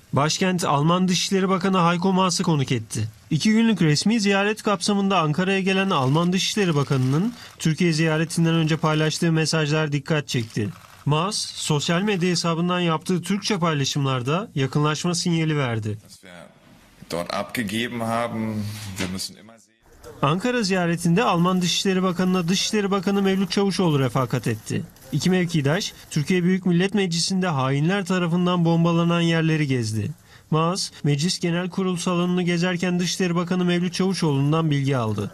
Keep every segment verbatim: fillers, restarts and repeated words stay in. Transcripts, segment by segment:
Başkent Alman Dışişleri Bakanı Heiko Maas'ı konuk etti. İki günlük resmi ziyaret kapsamında Ankara'ya gelen Alman Dışişleri Bakanı'nın Türkiye ziyaretinden önce paylaştığı mesajlar dikkat çekti. Maas, sosyal medya hesabından yaptığı Türkçe paylaşımlarda yakınlaşma sinyali verdi. Ankara ziyaretinde Alman Dışişleri Bakanı'na Dışişleri Bakanı Mevlüt Çavuşoğlu refakat etti. İki mevkidaş, Türkiye Büyük Millet Meclisi'nde hainler tarafından bombalanan yerleri gezdi. Maas, Meclis Genel Kurul salonunu gezerken Dışişleri Bakanı Mevlüt Çavuşoğlu'ndan bilgi aldı.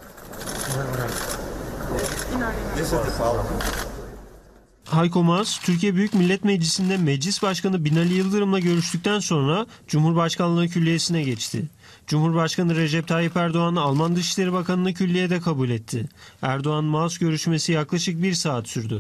Heiko Maas, Türkiye Büyük Millet Meclisi'nde Meclis Başkanı Binali Yıldırım'la görüştükten sonra Cumhurbaşkanlığı Külliyesi'ne geçti. Cumhurbaşkanı Recep Tayyip Erdoğan, Alman Dışişleri Bakanı'nı külliyede kabul etti. Erdoğan-Maas görüşmesi yaklaşık bir saat sürdü.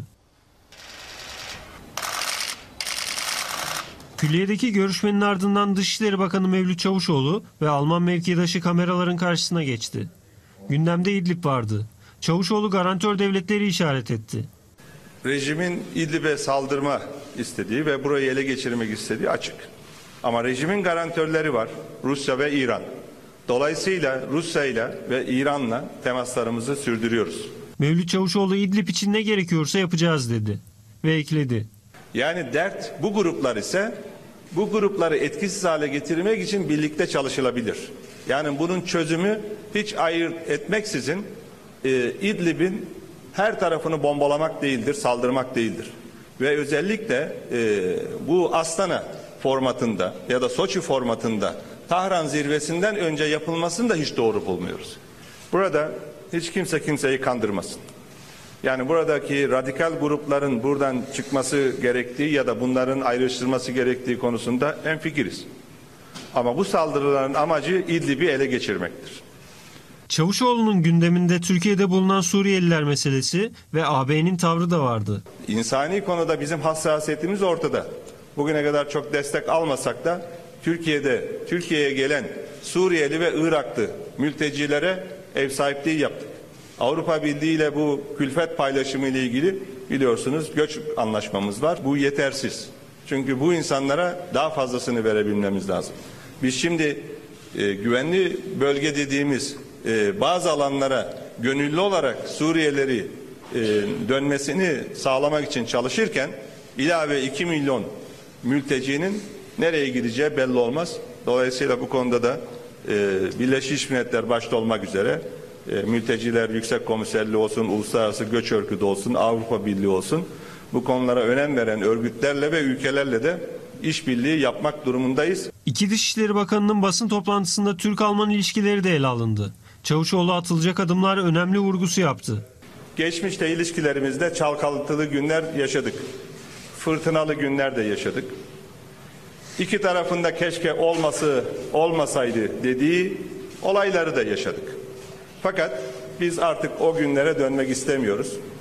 Külliyedeki görüşmenin ardından Dışişleri Bakanı Mevlüt Çavuşoğlu ve Alman mevkidaşı kameraların karşısına geçti. Gündemde İdlib vardı. Çavuşoğlu garantör devletleri işaret etti. Rejimin İdlib'e saldırma istediği ve burayı ele geçirmek istediği açık. Ama rejimin garantörleri var, Rusya ve İran. Dolayısıyla Rusya ile ve İran'la temaslarımızı sürdürüyoruz. Mevlüt Çavuşoğlu İdlib için ne gerekiyorsa yapacağız dedi ve ekledi. Yani dert bu gruplar ise bu grupları etkisiz hale getirmek için birlikte çalışılabilir. Yani bunun çözümü hiç ayırt etmeksizin e, İdlib'in her tarafını bombalamak değildir, saldırmak değildir. Ve özellikle e, bu Astana formatında ya da Soçi formatında Tahran zirvesinden önce yapılmasını da hiç doğru bulmuyoruz. Burada hiç kimse kimseyi kandırmasın. Yani buradaki radikal grupların buradan çıkması gerektiği ya da bunların ayrıştırılması gerektiği konusunda hemfikiriz. Ama bu saldırıların amacı İdlib'i ele geçirmektir. Çavuşoğlu'nun gündeminde Türkiye'de bulunan Suriyeliler meselesi ve A B'nin tavrı da vardı. İnsani konuda bizim hassasiyetimiz ortada. Bugüne kadar çok destek almasak da Türkiye'de Türkiye'ye gelen Suriyeli ve Iraklı mültecilere ev sahipliği yaptık. Avrupa Birliği ile bu külfet paylaşımı ile ilgili biliyorsunuz göç anlaşmamız var. Bu yetersiz. Çünkü bu insanlara daha fazlasını verebilmemiz lazım. Biz şimdi e, güvenli bölge dediğimiz e, bazı alanlara gönüllü olarak Suriyelileri e, dönmesini sağlamak için çalışırken ilave iki milyon mültecinin nereye gideceği belli olmaz. Dolayısıyla bu konuda da e, Birleşmiş Milletler başta olmak üzere e, Mülteciler Yüksek Komiserliği olsun, Uluslararası Göç Örgütü olsun, Avrupa Birliği olsun bu konulara önem veren örgütlerle ve ülkelerle de işbirliği yapmak durumundayız. İki Dışişleri Bakanı'nın basın toplantısında Türk-Alman ilişkileri de ele alındı. Çavuşoğlu atılacak adımlar önemli vurgusu yaptı. Geçmişte ilişkilerimizde çalkalıtılı günler yaşadık. Fırtınalı günler de yaşadık. İki tarafında keşke olması olmasaydı dediği olayları da yaşadık. Fakat biz artık o günlere dönmek istemiyoruz.